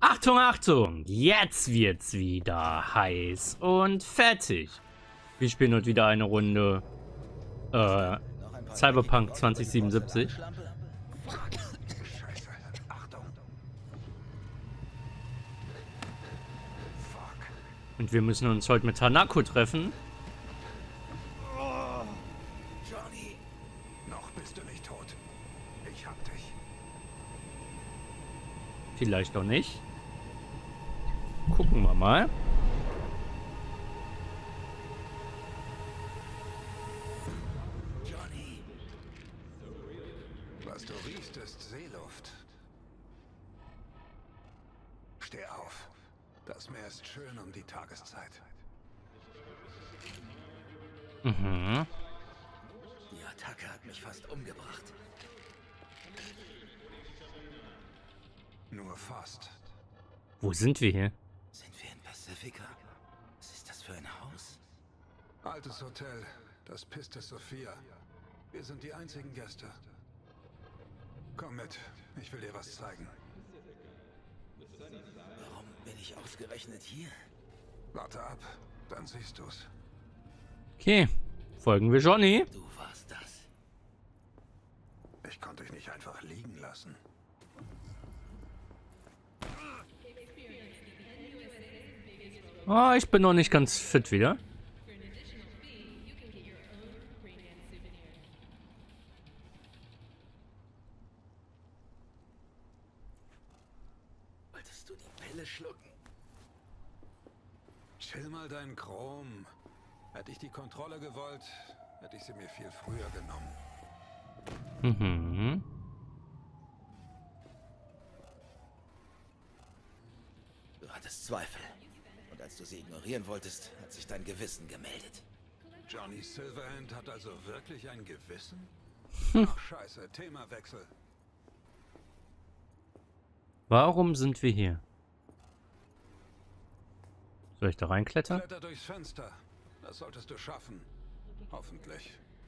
Achtung, Achtung! Jetzt wird's wieder heiß und fettig. Wir spielen heute wieder eine Runde Cyberpunk 2077. Scheiße, Achtung. Fuck. Und wir müssen uns heute mit Hanako treffen. Johnny, noch bist du nicht tot. Ich hab dich. Vielleicht auch nicht. Gucken wir mal. Johnny. Was du riechst, ist Seeluft. Steh auf. Das Meer ist schön um die Tageszeit. Mhm. Die Attacke hat mich fast umgebracht. Nur fast. Wo sind wir hier? Sind wir in Pacifica? Was ist das für ein Haus? Altes Hotel, das Piste Sophia. Wir sind die einzigen Gäste. Komm mit, ich will dir was zeigen. Warum bin ich ausgerechnet hier? Warte ab, dann siehst du's. Okay, folgen wir Johnny. Du warst das. Ich konnte dich nicht einfach liegen lassen. Oh, ich bin noch nicht ganz fit wieder. Wolltest du die Pille schlucken? Chill mal deinen Chrom. Hätte ich die Kontrolle gewollt, hätte ich sie mir viel früher genommen. Mhm. Du hattest Zweifel. Und als du sie ignorieren wolltest, hat sich dein Gewissen gemeldet. Johnny Silverhand hat also wirklich ein Gewissen? Ach scheiße, Themawechsel. Warum sind wir hier? Soll ich da reinklettern? Kletter durchs Fenster. Das solltest du schaffen. Hoffentlich.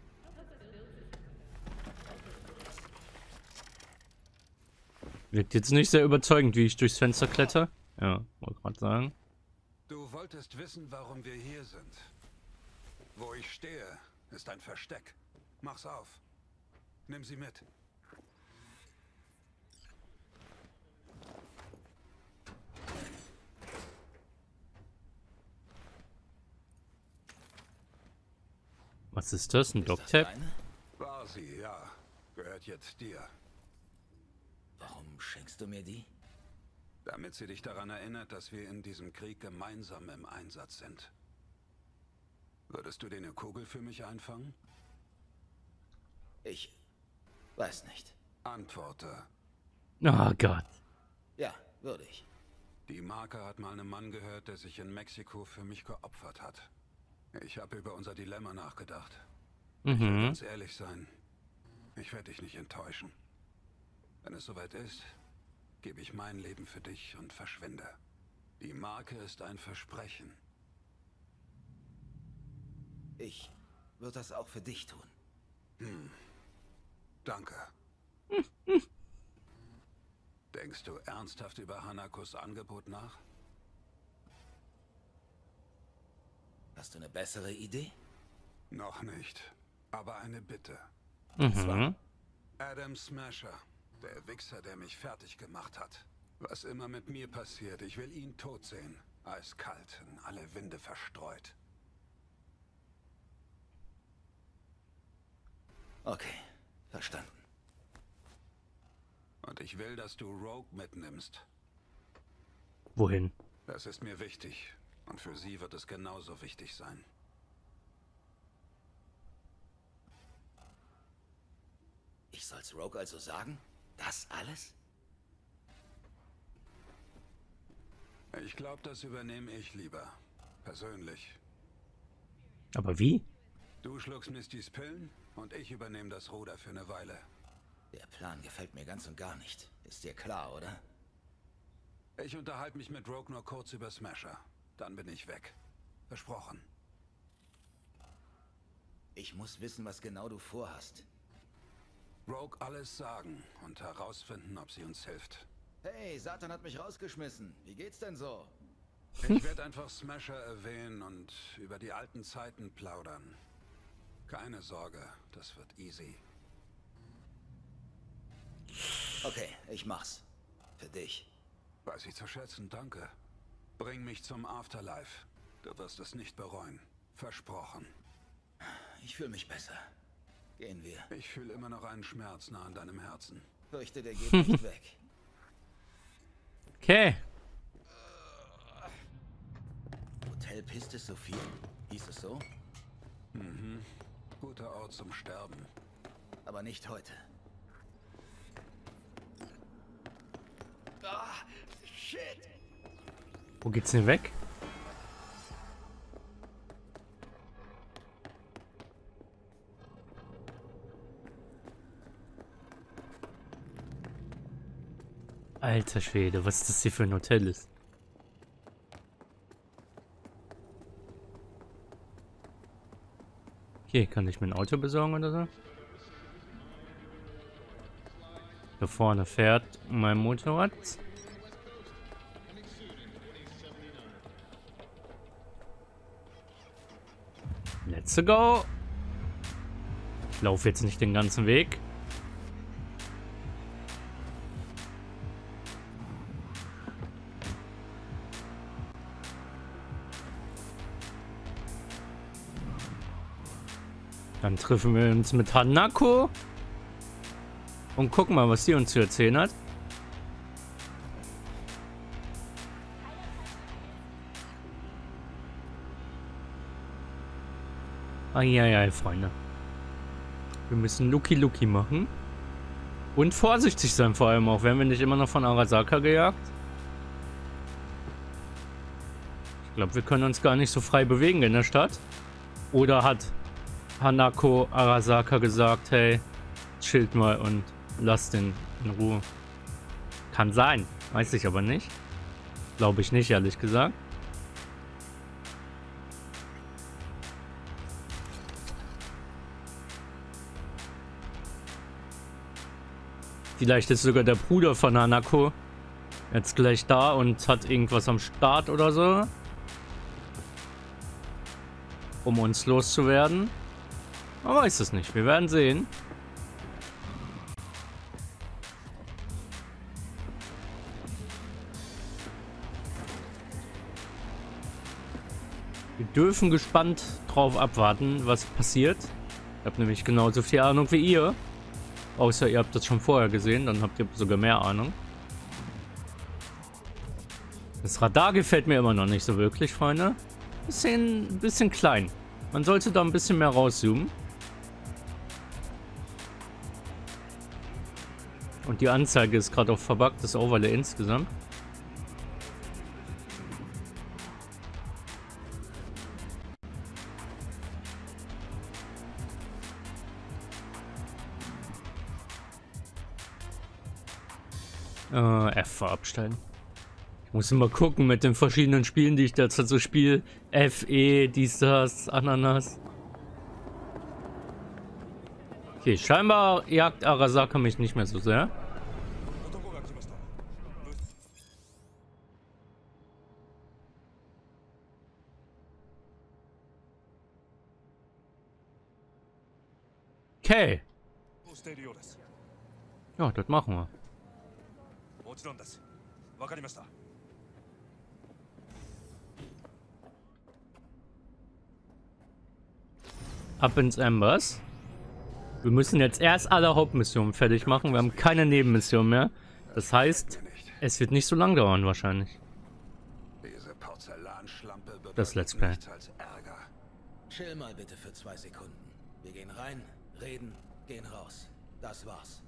Wirkt jetzt nicht sehr überzeugend, wie ich durchs Fenster kletter. Ja, wollte gerade sagen. Du wolltest wissen, warum wir hier sind. Wo ich stehe, ist ein Versteck. Mach's auf. Nimm sie mit. Was ist das? Ein Ist das Docktab? deine? War sie, ja. Gehört jetzt dir. Warum schenkst du mir die? Damit sie dich daran erinnert, dass wir in diesem Krieg gemeinsam im Einsatz sind. Würdest du dir eine Kugel für mich einfangen? Ich weiß nicht. Antworte. Oh Gott. Ja, würde ich. Die Marke hat mal einen Mann gehört, der sich in Mexiko für mich geopfert hat. Ich habe über unser Dilemma nachgedacht. Ich will ganz ehrlich sein. Ich werde dich nicht enttäuschen. Wenn es soweit ist, gebe ich mein Leben für dich und verschwinde. Die Marke ist ein Versprechen. Ich würde das auch für dich tun. Danke. Denkst du ernsthaft über Hanakos Angebot nach? Hast du eine bessere Idee? Noch nicht. Aber eine Bitte. Mhm. Adam Smasher. Der Wichser, der mich fertig gemacht hat. Was immer mit mir passiert, ich will ihn tot sehen. Eiskalt, in alle Winde verstreut. Okay, verstanden. Und ich will, dass du Rogue mitnimmst. Wohin? Das ist mir wichtig. Und für sie wird es genauso wichtig sein. Ich soll's Rogue also sagen? Das alles? Ich glaube, das übernehme ich lieber. Persönlich. Aber wie? Du schluckst Mistys Pillen und ich übernehme das Ruder für eine Weile. Der Plan gefällt mir ganz und gar nicht. Ist dir klar, oder? Ich unterhalte mich mit Rogue nur kurz über Smasher. Dann bin ich weg. Versprochen. Ich muss wissen, was genau du vorhast. Rogue alles sagen und herausfinden, ob sie uns hilft. Hey, Satan hat mich rausgeschmissen. Wie geht's denn so? Ich werde einfach Smasher erwähnen und über die alten Zeiten plaudern. Keine Sorge, das wird easy. Okay, ich mach's. Für dich. Weiß ich zu schätzen, danke. Bring mich zum Afterlife. Du wirst es nicht bereuen. Versprochen. Ich fühle mich besser. Gehen wir. Ich fühle immer noch einen Schmerz nah an deinem Herzen. Fürchte, der geht nicht weg. Okay. Hotel Piste Sophie? Hieß es so? Mhm. Guter Ort zum Sterben. Aber nicht heute. Ah, shit! Wo geht's denn weg? Alter Schwede, was das hier für ein Hotel ist. Okay, kann ich mir ein Auto besorgen oder so? Da vorne fährt mein Motorrad. Let's go! Ich laufe jetzt nicht den ganzen Weg. Dann treffen wir uns mit Hanako und gucken mal, was sie uns zu erzählen hat. Eieiei, Freunde. Wir müssen Lucky machen. Und vorsichtig sein, vor allem auch. Werden wir nicht immer noch von Arasaka gejagt? Ich glaube, wir können uns gar nicht so frei bewegen in der Stadt. Oder hat Hanako Arasaka gesagt, hey, chillt mal und lasst den in Ruhe. Kann sein. Weiß ich aber nicht. Glaube ich nicht, ehrlich gesagt. Vielleicht ist sogar der Bruder von Hanako jetzt gleich da und hat irgendwas am Start oder so. Um uns loszuwerden. Man weiß es nicht. Wir werden sehen. Wir dürfen gespannt drauf abwarten, was passiert. Ich habe nämlich genauso viel Ahnung wie ihr. Außer ihr habt das schon vorher gesehen, dann habt ihr sogar mehr Ahnung. Das Radar gefällt mir immer noch nicht so wirklich, Freunde. Bisschen klein. Man sollte da ein bisschen mehr rauszoomen. Und die Anzeige ist gerade auf verbuggtes Overlay insgesamt. F abstellen. Ich muss immer gucken mit den verschiedenen Spielen, die ich derzeit so spiele. F, E, dies, das, Ananas. Okay, scheinbar jagt Arasaka mich nicht mehr so sehr. Okay. Ja, das machen wir. Ab ins Embers. Wir müssen jetzt erst alle Hauptmissionen fertig machen. Wir haben keine Nebenmission mehr. Das heißt, es wird nicht so lang dauern wahrscheinlich. Diese Porzellanschlampe Das Let's Play. nichts als Ärger. Chill mal bitte für 2 Sekunden. Wir gehen rein, reden, gehen raus. Das war's.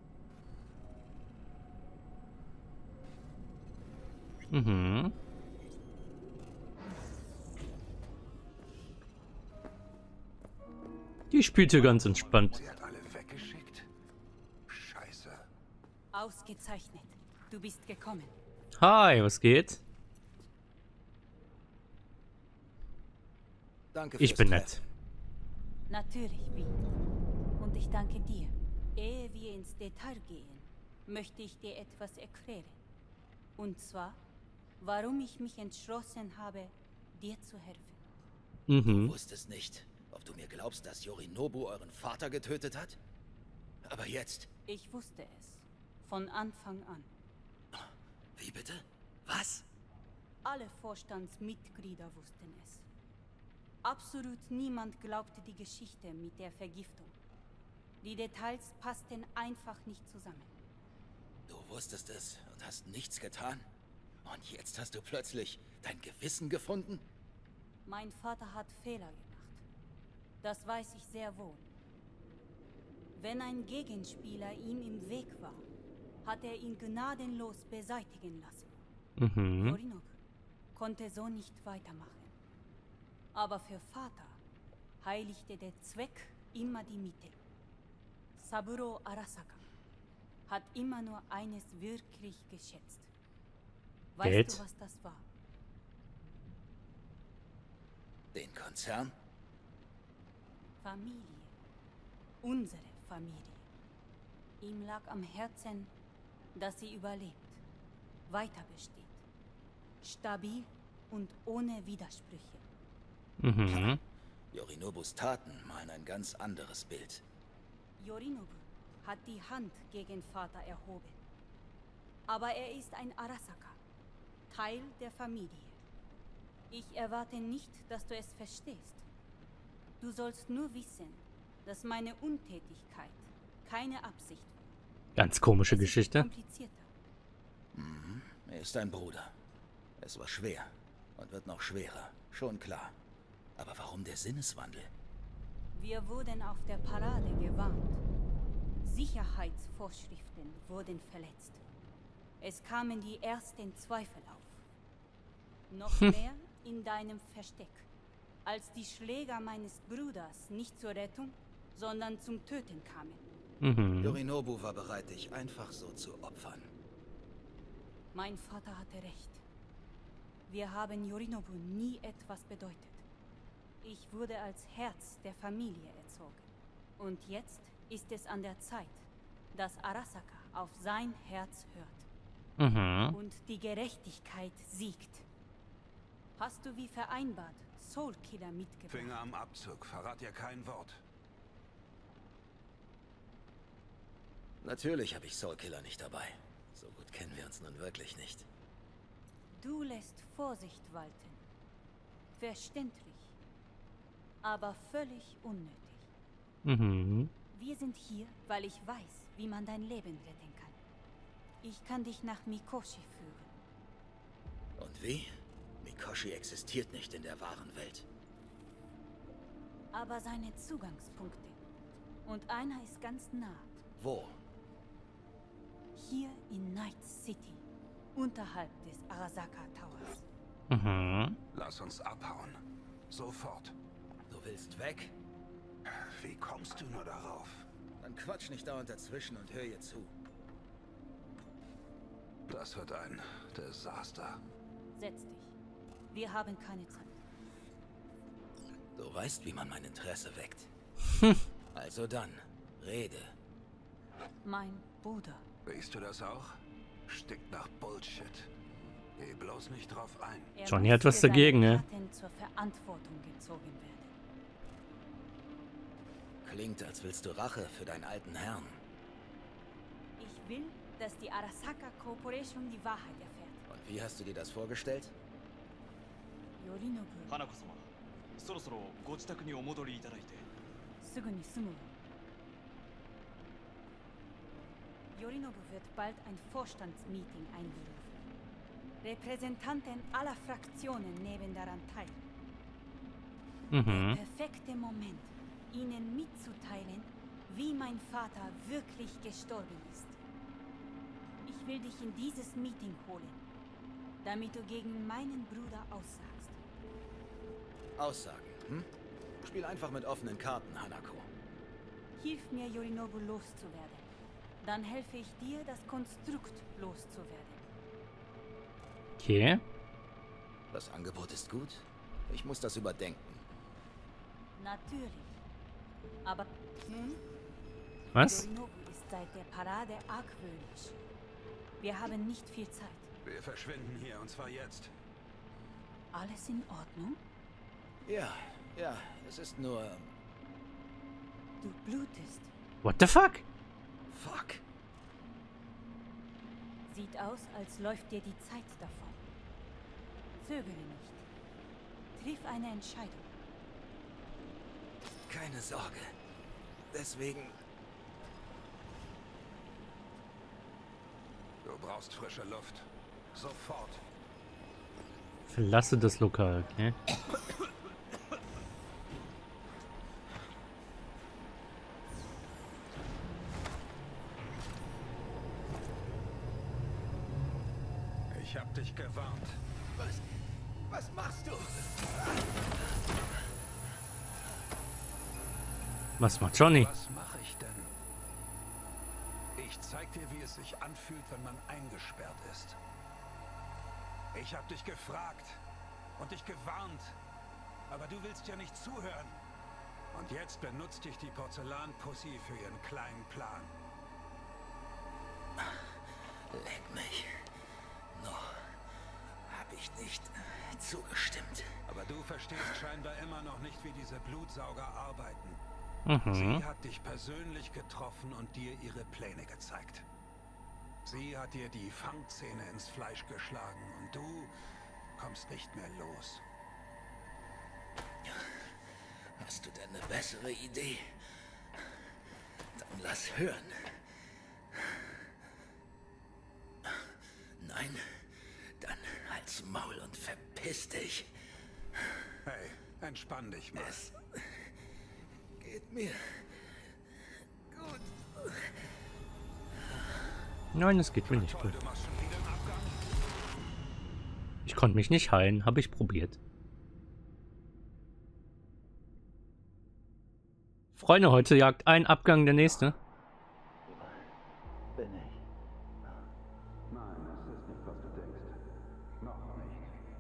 Mhm. Die spielt hier ganz entspannt. Sie hat alle weggeschickt? Scheiße. Ausgezeichnet. Du bist gekommen. Hi, was geht? Danke Ich fürs bin Treffen. nett. Natürlich, wie. Und ich danke dir. Ehe wir ins Detail gehen, möchte ich dir etwas erklären. Und zwar, warum ich mich entschlossen habe, dir zu helfen. Du wusstest nicht, ob du mir glaubst, dass Yorinobu euren Vater getötet hat? Aber jetzt... Ich wusste es. Von Anfang an. Wie bitte? Was? Alle Vorstandsmitglieder wussten es. Absolut niemand glaubte die Geschichte mit der Vergiftung. Die Details passten einfach nicht zusammen. Du wusstest es und hast nichts getan? Und jetzt hast du plötzlich dein Gewissen gefunden? Mein Vater hat Fehler gemacht. Das weiß ich sehr wohl. Wenn ein Gegenspieler ihm im Weg war, hat er ihn gnadenlos beseitigen lassen. Yorinobu konnte so nicht weitermachen. Aber für Vater heiligte der Zweck immer die Mittel. Saburo Arasaka hat immer nur eines wirklich geschätzt. Weißt du, was das war? Den Konzern? Familie. Unsere Familie. Ihm lag am Herzen, dass sie überlebt, weiter besteht. Stabil und ohne Widersprüche. Yorinobus Taten malen ein ganz anderes Bild. Yorinobu hat die Hand gegen Vater erhoben. Aber er ist ein Arasaka, Teil der Familie. Ich erwarte nicht, dass du es verstehst. Du sollst nur wissen, dass meine Untätigkeit keine Absicht war. Ganz komische Geschichte. Komplizierter. Er ist ein Bruder. Es war schwer und wird noch schwerer, schon klar. Aber warum der Sinneswandel? Wir wurden auf der Parade gewarnt. Sicherheitsvorschriften wurden verletzt. Es kamen die ersten Zweifel auf. Noch mehr in deinem Versteck, als die Schläger meines Bruders nicht zur Rettung, sondern zum Töten kamen. Yorinobu war bereit, dich einfach so zu opfern. Mein Vater hatte recht. Wir haben Yorinobu nie etwas bedeutet. Ich wurde als Herz der Familie erzogen. Und jetzt ist es an der Zeit, dass Arasaka auf sein Herz hört. Und die Gerechtigkeit siegt. Hast du wie vereinbart Soulkiller mitgebracht? Finger am Abzug, verrat ihr kein Wort. Natürlich habe ich Soulkiller nicht dabei. So gut kennen wir uns nun wirklich nicht. Du lässt Vorsicht walten. Verständlich. Aber völlig unnötig. Wir sind hier, weil ich weiß, wie man dein Leben retten kann. Ich kann dich nach Mikoshi führen. Und wie? Mikoshi existiert nicht in der wahren Welt. Aber seine Zugangspunkte. Und einer ist ganz nah. Wo? Hier in Night City. Unterhalb des Arasaka Towers. Lass uns abhauen. Sofort. Du willst weg? Wie kommst du nur darauf? Dann quatsch nicht dauernd dazwischen und hör ihr zu. Das wird ein Desaster. Setz dich. Wir haben keine Zeit. Du weißt, wie man mein Interesse weckt. Also dann, rede. Mein Bruder. Riechst du das auch? Stinkt nach Bullshit. Geh bloß nicht drauf ein. Er Johnny muss hat was für dagegen, seine ne? Taten zur Verantwortung gezogen werden. Klingt, als willst du Rache für deinen alten Herrn. Ich will, dass die Arasaka Corporation die Wahrheit erfährt. Und wie hast du dir das vorgestellt? Yorinobu, 花子様、そろそろご自宅にお戻りいただいて。 すぐに住むわ。Yorinobu wird bald ein Vorstandsmeeting einberufen. Repräsentanten aller Fraktionen nehmen daran teil. Der perfekte Moment, ihnen mitzuteilen, wie mein Vater wirklich gestorben ist. Ich will dich in dieses Meeting holen, damit du gegen meinen Bruder aussagst. Aussagen, hm? Spiel einfach mit offenen Karten, Hanako. Hilf mir, Yorinobu loszuwerden. Dann helfe ich dir, das Konstrukt loszuwerden. Okay. Das Angebot ist gut. Ich muss das überdenken. Natürlich. Aber nun? Was? Yorinobu ist seit der Parade argwöhnisch. Wir haben nicht viel Zeit. Wir verschwinden hier, und zwar jetzt. Alles in Ordnung? Ja, es ist nur... Du blutest. What the fuck? Fuck. Sieht aus, als läuft dir die Zeit davon. Zögere nicht. Triff eine Entscheidung. Keine Sorge. Deswegen... Du brauchst frische Luft. Sofort. Verlasse das Lokal, okay? Ich hab dich gewarnt. Was machst du? Was macht Johnny? Was mache ich denn? Ich zeig dir, wie es sich anfühlt, wenn man eingesperrt ist. Ich hab dich gefragt und dich gewarnt, aber du willst ja nicht zuhören. Und jetzt benutzt dich die Porzellanpussy für ihren kleinen Plan. Leck mich. Noch habe ich nicht zugestimmt. Aber du verstehst scheinbar immer noch nicht, wie diese Blutsauger arbeiten. Mhm. Sie hat dich persönlich getroffen und dir ihre Pläne gezeigt. Sie hat dir die Fangzähne ins Fleisch geschlagen und du kommst nicht mehr los. Hast du denn eine bessere Idee? Dann lass hören. Nein? Dann halt's Maul und verpiss dich. Hey, entspann dich mal. Es geht mir gut. Nein, es geht mir nicht Toll, gut. du machst schon wieder einen Abgang? Ich konnte mich nicht heilen, habe ich probiert. Freunde, heute jagt ein Abgang der nächste. Bin ich. Nein, es ist nicht, was du denkst. Noch nicht.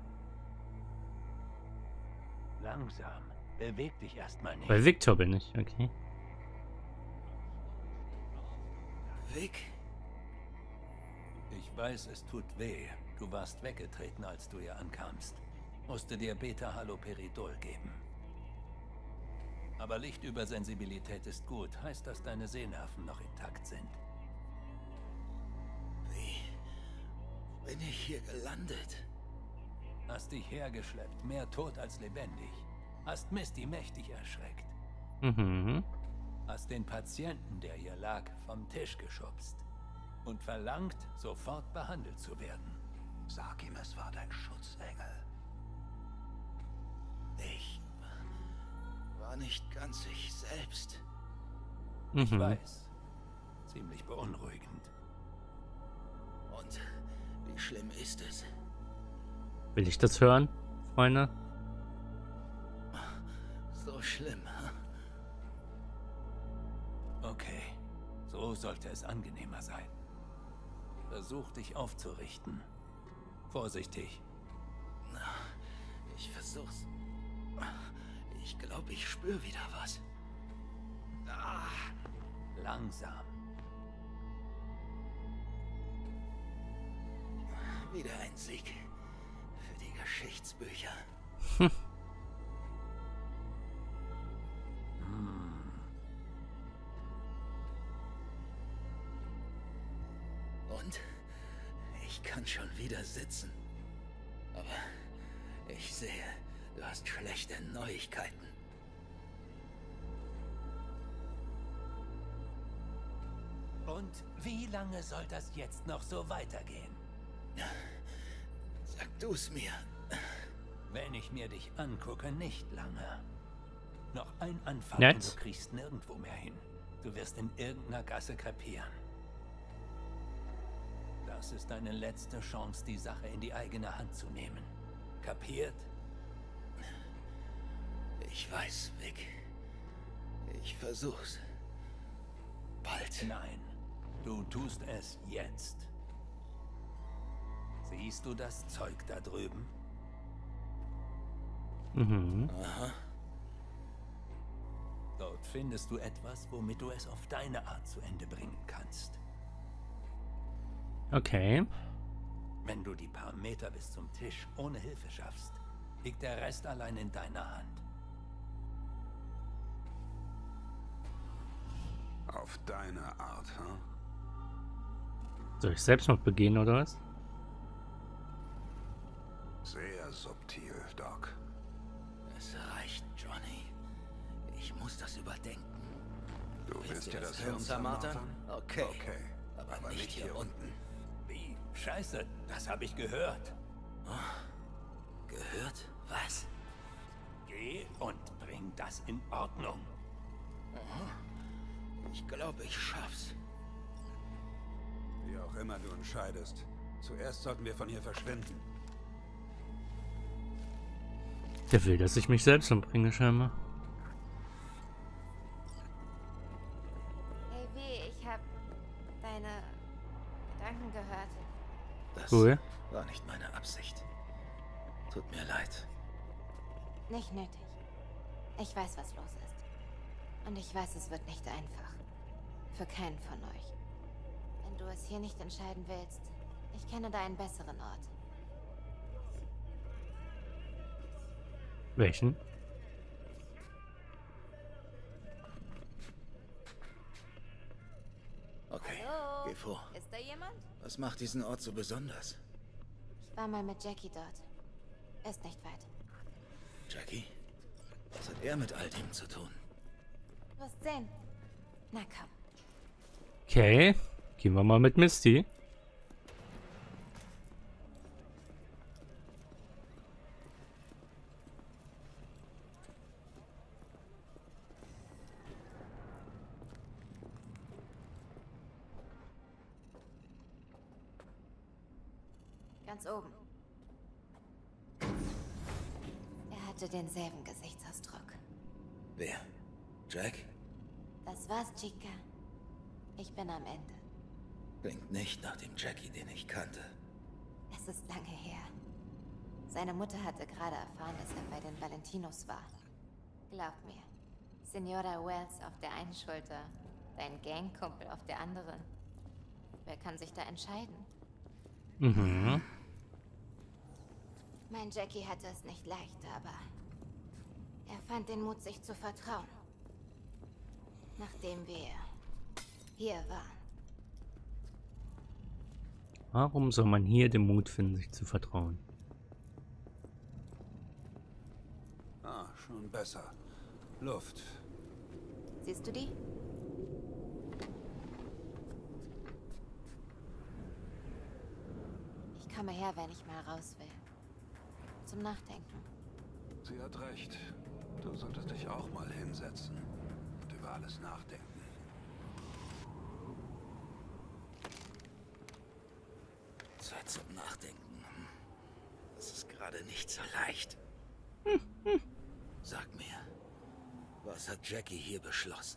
Langsam. Beweg dich erstmal nicht. Bei Victor bin ich, okay. Vic? Ich weiß, es tut weh. Du warst weggetreten, als du hier ankamst. Musste dir Beta-Haloperidol geben. Aber Lichtübersensibilität ist gut. Heißt, dass deine Sehnerven noch intakt sind. Wie bin ich hier gelandet? Hast dich hergeschleppt, mehr tot als lebendig. Hast Misty mächtig erschreckt. Mhm. Hast den Patienten, der hier lag, vom Tisch geschubst. Und verlangt, sofort behandelt zu werden. Sag ihm, es war dein Schutzengel. Ich war nicht ganz ich selbst. Ich Mhm. weiß. Ziemlich beunruhigend. Und wie schlimm ist es? Will ich das hören, Freunde? So schlimm, hm? Okay, so sollte es angenehmer sein. Versuch dich aufzurichten. Vorsichtig. Ich versuch's. Ich glaube, ich spüre wieder was. Ah, Langsam. wieder ein Sieg für die Geschichtsbücher. Und ich kann schon wieder sitzen. Aber ich sehe, du hast schlechte Neuigkeiten. Und wie lange soll das jetzt noch so weitergehen? Sag du's mir. Wenn ich mir dich angucke, nicht lange. Noch ein Anfang Nett. und du kriegst nirgendwo mehr hin. Du wirst in irgendeiner Gasse krepieren. Das ist deine letzte Chance, die Sache in die eigene Hand zu nehmen. Kapiert? Ich weiß, Vic. Ich versuch's. Bald. Nein, du tust es jetzt. Siehst du das Zeug da drüben? Mhm. Aha. Dort findest du etwas, womit du es auf deine Art zu Ende bringen kannst. Okay. Wenn du die paar Meter bis zum Tisch ohne Hilfe schaffst, liegt der Rest allein in deiner Hand. Auf deine Art, hm? Soll ich Selbstmord begehen, oder was? Sehr subtil, Doc. Es reicht, Johnny. Ich muss das überdenken. Du willst dir das Hirn Hirn zermartern? zermartern? Okay. Aber nicht hier unten. Wie? Scheiße, das habe ich gehört. Gehört? Was? Geh und bring das in Ordnung. Ich glaube, ich schaff's. Wie auch immer du entscheidest. Zuerst sollten wir von hier verschwinden. Der will, dass ich mich selbst umbringe, scheinbar. Hey, wie, ich hab deine Gedanken gehört. Das Cool. war nicht meine Absicht. Tut mir leid. Nicht nötig. Ich weiß, was los ist. Und ich weiß, es wird nicht einfach. Für keinen von euch. Wenn du es hier nicht entscheiden willst, ich kenne da einen besseren Ort. Welchen? Okay, Hallo? geh vor. Ist da jemand? Was macht diesen Ort so besonders? Ich war mal mit Jackie dort. Ist nicht weit. Jackie? Was hat er mit all dem zu tun? Du wirst sehen. Na komm. Okay. Gehen wir mal mit Misty. Ganz oben. Er hatte denselben Gesichtsausdruck. Wer? Jack? Das war's, Chica. Ich bin am Ende. Klingt nicht nach dem Jackie, den ich kannte. Es ist lange her. Seine Mutter hatte gerade erfahren, dass er bei den Valentinos war. Glaub mir. Senora Wells auf der einen Schulter, dein Gangkumpel auf der anderen. Wer kann sich da entscheiden? Mhm. Mein Jackie hatte es nicht leicht, aber er fand den Mut, sich zu vertrauen. Nachdem wir hier waren. Warum soll man hier den Mut finden, sich zu vertrauen? Ah, schon besser. Luft. Siehst du die? Ich komme her, wenn ich mal raus will. Zum Nachdenken. Sie hat recht. Du solltest dich auch mal hinsetzen und über alles nachdenken. Zeit zum Nachdenken. Das ist gerade nicht so leicht. Sag mir, was hat Jackie hier beschlossen?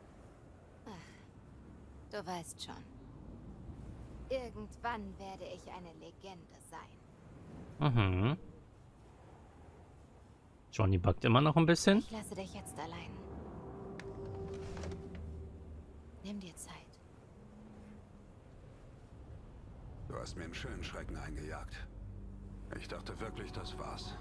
Du weißt schon. Irgendwann werde ich eine Legende sein. Mhm. Johnny backt immer noch ein bisschen. Ich lasse dich jetzt allein. Nimm dir Zeit. Du hast mir einen schönen Schrecken eingejagt. Ich dachte wirklich, das war's.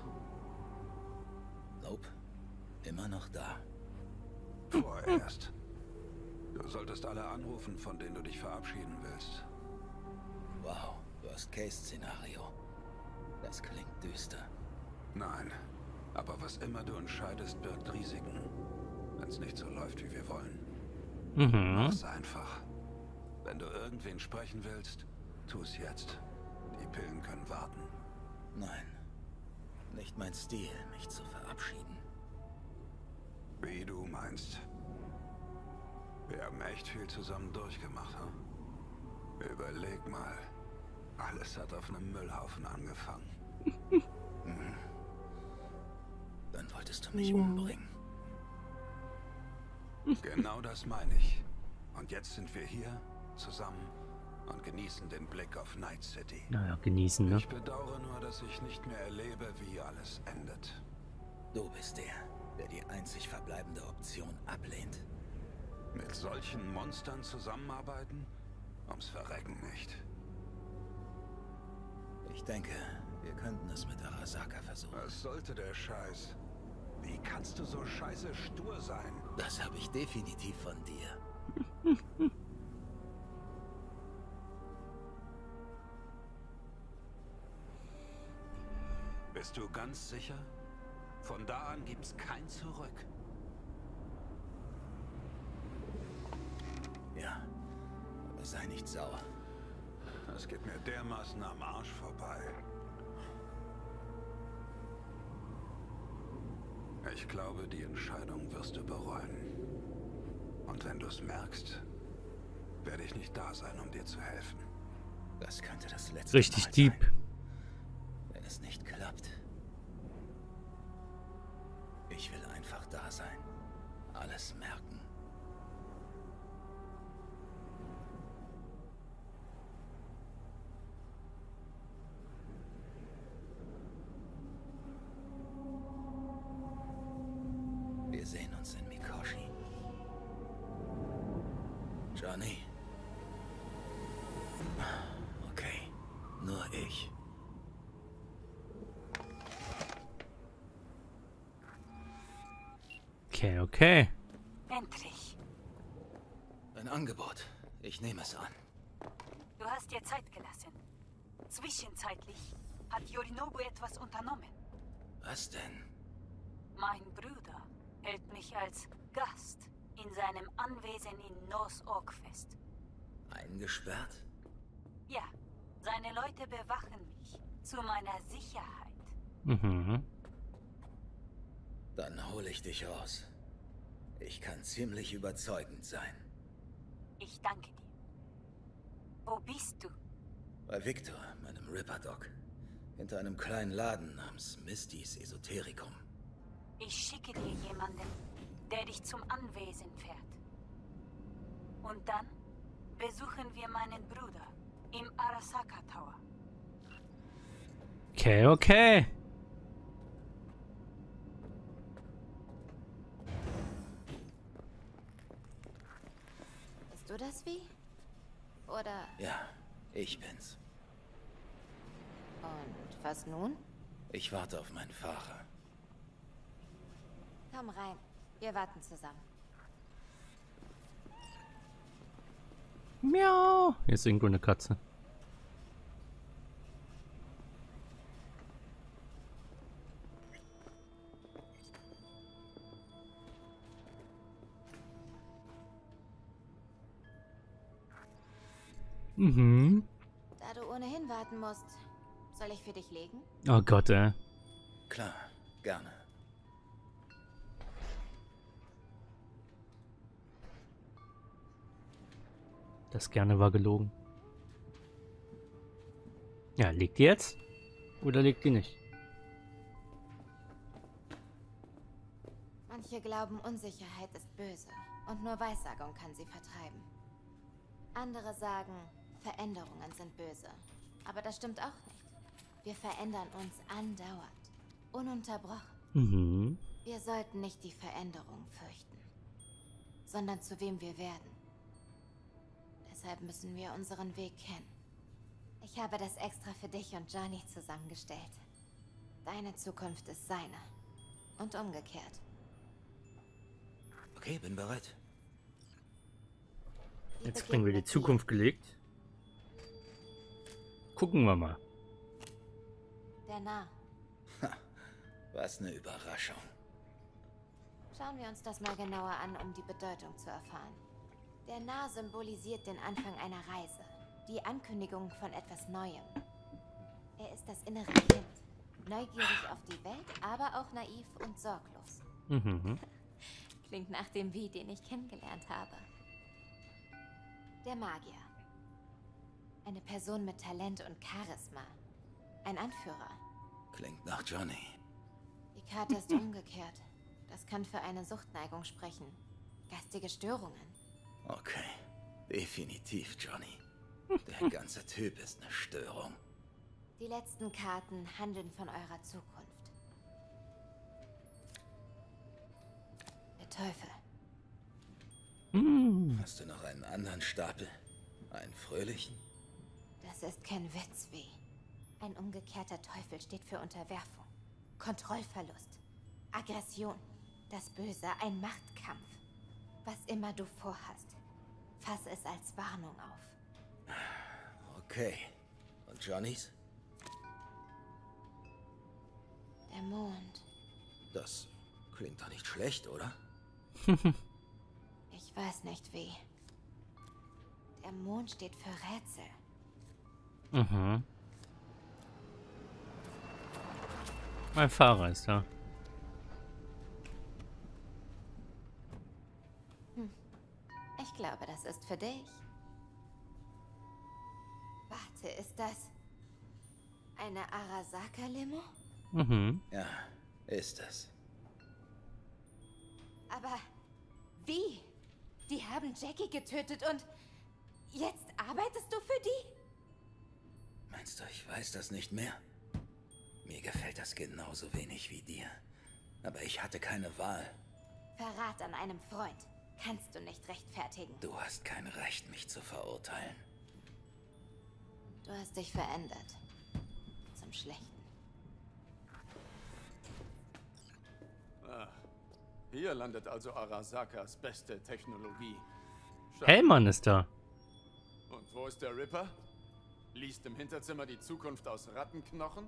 Nope. Immer noch da. Vorerst. Du solltest alle anrufen, von denen du dich verabschieden willst. Wow, Worst-Case-Szenario. Das klingt düster. Nein. Aber was immer du entscheidest, birgt Risiken. Wenn es nicht so läuft, wie wir wollen. Mhm. Mach's einfach. Wenn du irgendwen sprechen willst, tu es jetzt. Die Pillen können warten. Nein. Nicht mein Stil, mich zu verabschieden. Wie du meinst. Wir haben echt viel zusammen durchgemacht, hm? Überleg mal. Alles hat auf einem Müllhaufen angefangen. Dann wolltest du mich umbringen. Genau das meine ich. Und jetzt sind wir hier, zusammen, und genießen den Blick auf Night City. Naja, genießen, ne? Ich bedauere nur, dass ich nicht mehr erlebe, wie alles endet. Du bist der die einzig verbleibende Option ablehnt. Mit solchen Monstern zusammenarbeiten? Ums Verrecken nicht. denke, wir könnten es mit Arasaka versuchen. Was sollte der Scheiß? Wie kannst du so scheiße stur sein? Das habe ich definitiv von dir. Bist du ganz sicher? Von da an gibt's kein Zurück. Ja, aber sei nicht sauer. Das geht mir dermaßen am Arsch vorbei. Ich glaube, die Entscheidung wirst du bereuen. Und wenn du es merkst, werde ich nicht da sein, um dir zu helfen. Das könnte das letzte Richtig Mal deep. sein. Wenn es nicht klappt. Ich will einfach da sein. Alles merken. Wir sehen uns in Mikoshi. Johnny. Okay, nur ich. Okay, okay. Endlich. Ein Angebot. Ich nehme es an. Du hast dir Zeit gelassen. Zwischenzeitlich hat Yorinobu etwas unternommen. Was denn? Mein Bruder hält mich als Gast in seinem Anwesen in North Oak fest. Eingesperrt? Ja, seine Leute bewachen mich zu meiner Sicherheit. Mhm. Dann hole ich dich raus. Ich kann ziemlich überzeugend sein. Ich danke dir. Wo bist du? Bei Victor, meinem Ripper-Dog. Hinter einem kleinen Laden namens Misty's Esoterikum. Ich schicke dir jemanden, der dich zum Anwesen fährt. Und dann besuchen wir meinen Bruder im Arasaka Tower. Okay, okay. Bist du das Wie? Oder... Ja, ich bin's. Und was nun? Ich warte auf meinen Fahrer. Komm rein. Wir warten zusammen. Miau. Hier ist irgendwo eine Katze. Mhm. Da du ohnehin warten musst, soll ich für dich legen? Oh Gott, ey. Klar, gerne. Das gerne war gelogen. Ja, liegt die jetzt? Oder liegt die nicht? Manche glauben, Unsicherheit ist böse und nur Weissagung kann sie vertreiben. Andere sagen, Veränderungen sind böse. Aber das stimmt auch nicht. Wir verändern uns andauernd, ununterbrochen. Mhm. Wir sollten nicht die Veränderung fürchten, sondern zu wem wir werden. Deshalb müssen wir unseren Weg kennen. Ich habe das extra für dich und Johnny zusammengestellt. Deine Zukunft ist seine. Und umgekehrt. Okay, bin bereit. Jetzt kriegen wir die Zukunft gelegt. Gucken wir mal. Der Nah. Was eine Überraschung. Schauen wir uns das mal genauer an, um die Bedeutung zu erfahren. Der Nah symbolisiert den Anfang einer Reise. Die Ankündigung von etwas Neuem. Er ist das innere Kind. Neugierig auf die Welt, aber auch naiv und sorglos. Mhm. Klingt nach dem Wie, den ich kennengelernt habe. Der Magier. Eine Person mit Talent und Charisma. Ein Anführer. Klingt nach Johnny. Die Karte ist umgekehrt. Das kann für eine Suchtneigung sprechen. Geistige Störungen. Okay, definitiv Johnny. Der ganze Typ ist eine Störung. Die letzten Karten handeln von eurer Zukunft. Der Teufel. Hast du noch einen anderen Stapel? Einen fröhlichen? Das ist kein Witz, Wie. Ein umgekehrter Teufel steht für Unterwerfung, Kontrollverlust, Aggression, das Böse, ein Machtkampf. Was immer du vorhast, fass es als Warnung auf. Okay. Und Johnny's? Der Mond. Das klingt doch nicht schlecht, oder? Ich weiß nicht wie. Der Mond steht für Rätsel. Mhm. Mein Fahrer ist da. Ich glaube, das ist für dich. Warte, ist das eine Arasaka-Limo? Mhm. Ja, ist es. Aber wie? Die haben Jackie getötet und jetzt arbeitest du für die? Meinst du, ich weiß das nicht mehr? Mir gefällt das genauso wenig wie dir. Aber ich hatte keine Wahl. Verrat an einem Freund kannst du nicht rechtfertigen. Du hast kein Recht, mich zu verurteilen. Du hast dich verändert. Zum Schlechten. Ah, hier landet also Arasakas beste Technologie. Hellmann ist da. Und wo ist der Ripper? Liest im Hinterzimmer die Zukunft aus Rattenknochen?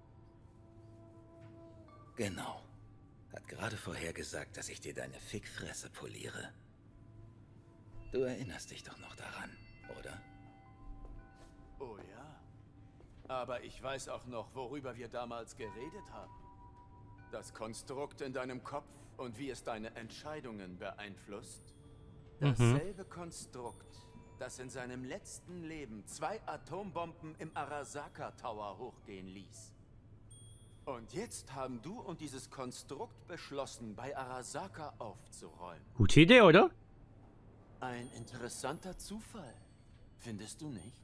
Genau. Hat gerade vorhergesagt, dass ich dir deine Fickfresse poliere. Du erinnerst dich doch noch daran, oder? Oh ja. Aber ich weiß auch noch, worüber wir damals geredet haben. Das Konstrukt in deinem Kopf und wie es deine Entscheidungen beeinflusst. Dasselbe Konstrukt, das in seinem letzten Leben 2 Atombomben im Arasaka Tower hochgehen ließ. Und jetzt haben du und dieses Konstrukt beschlossen, bei Arasaka aufzuräumen. Gute Idee, oder? Ein interessanter Zufall, findest du nicht?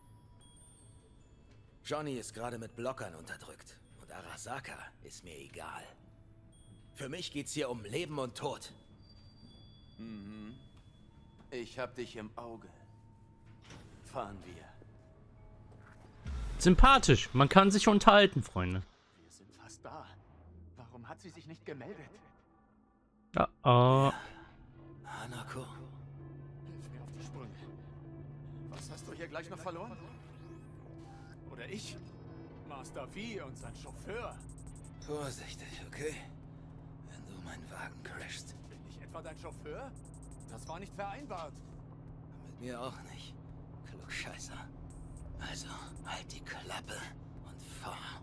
Johnny ist gerade mit Blockern unterdrückt. Und Arasaka ist mir egal. Für mich geht's hier um Leben und Tod. Mhm. Ich hab dich im Auge. Fahren wir. Sympathisch. Man kann sich unterhalten, Freunde. Wir sind fast da. Warum hat sie sich nicht gemeldet? Oh. Hanako? Hilf mir auf die Sprünge. Was hast du hier gleich noch verloren? Oder ich? Master V und sein Chauffeur. Vorsichtig, okay? Wenn du meinen Wagen crashst. Bin ich etwa dein Chauffeur? Das war nicht vereinbart. Mit mir auch nicht. Klugscheißer. Also, halt die Klappe und fahr.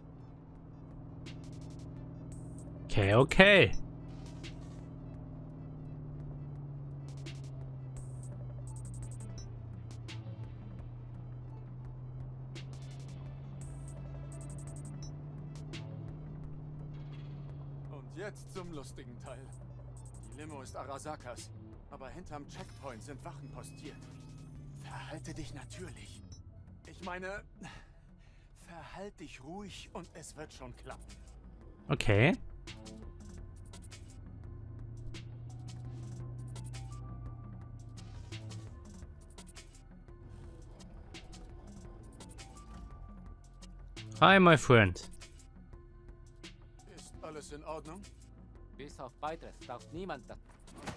Okay, okay. Und jetzt zum lustigen Teil. Die Limo ist Arasakas, aber hinterm Checkpoint sind Wachen postiert. Verhalte dich natürlich. Ich meine, verhalte dich ruhig und es wird schon klappen. Okay. Hi, my friend. Ist alles in Ordnung? Bis auf weiteres darf niemand das.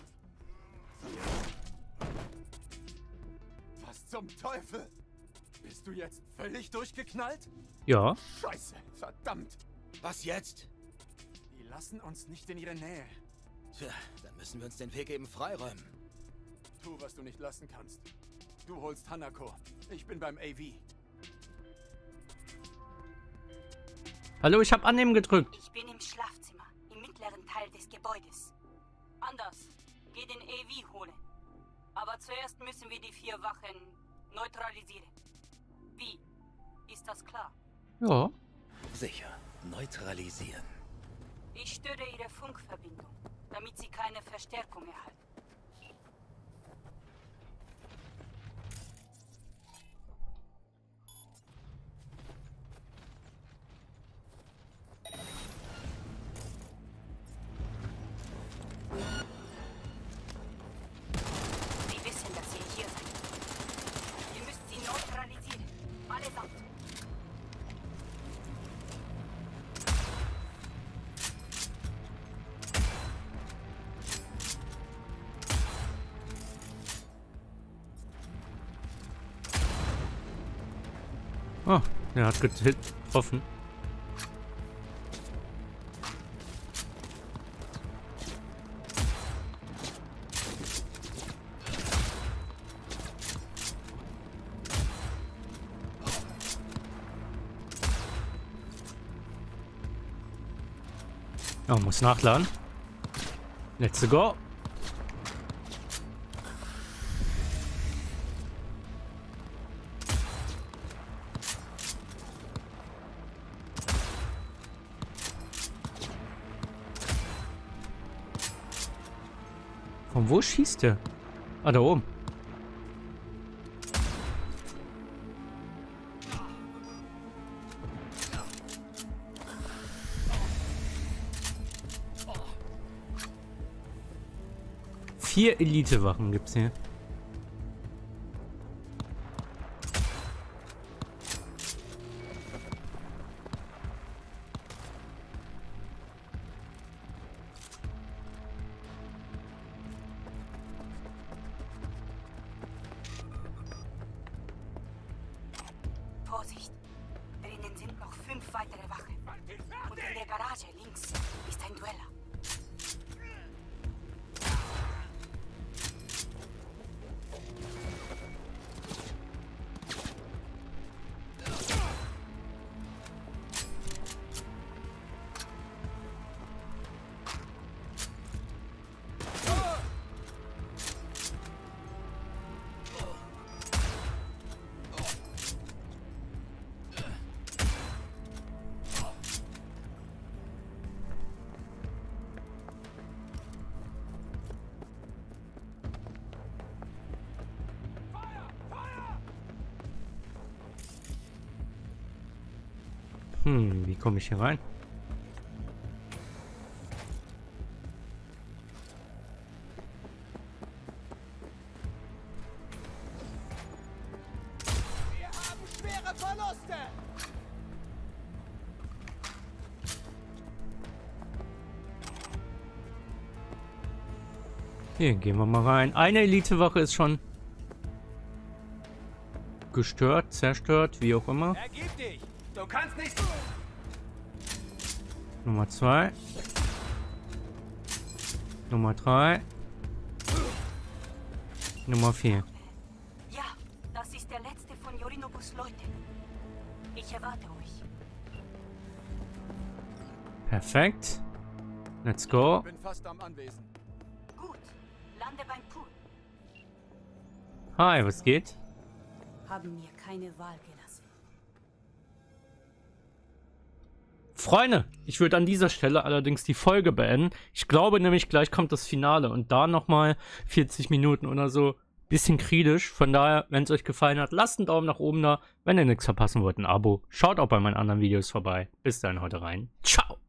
Was zum Teufel? Bist du jetzt völlig durchgeknallt? Ja. Scheiße, verdammt. Was jetzt? Die lassen uns nicht in ihre Nähe. Tja, dann müssen wir uns den Weg eben freiräumen. Tu, was du nicht lassen kannst. Du holst Hanako. Ich bin beim AV. Hallo, ich habe annehmen gedrückt. Ich bin im Schlafzimmer, im mittleren Teil des Gebäudes. Anders, geh den AV holen. Aber zuerst müssen wir die 4 Wachen neutralisieren. Wie? Ist das klar? Ja. Sicher. Neutralisieren. Ich störe ihre Funkverbindung, damit sie keine Verstärkung erhalten. Sie wissen, dass ihr hier seid. Ihr müsst sie neutralisieren. Allesamt. Oh, der hat getroffen. Oh, muss nachladen. Let's go. Von wo schießt der? Ah, da oben. Vier Elite-Wachen gibt's hier. Vorsicht! Drinnen sind noch 5 weitere Wachen. Und in der Garage links ist ein Dueller. Wie komme ich hier rein? Wir haben schwere Verluste! Hier, gehen wir mal rein. Eine Elitewache ist schon gestört, zerstört, wie auch immer. Ergib dich! Du kannst nicht... Nummer 2. Nummer 3. Nummer 4. Ja, das ist der letzte von Yorinobus Leuten. Ich erwarte euch. Perfekt. Let's go. Ich bin fast am Anwesen. Gut, lande beim Pool. Hi, was geht? Haben mir keine Wahl gelassen. Freunde, ich würde an dieser Stelle allerdings die Folge beenden. Ich glaube nämlich, gleich kommt das Finale und da nochmal 40 Minuten oder so. Bisschen kritisch. Von daher, wenn es euch gefallen hat, lasst einen Daumen nach oben da. Wenn ihr nichts verpassen wollt, ein Abo. Schaut auch bei meinen anderen Videos vorbei. Bis dahin, heute rein. Ciao.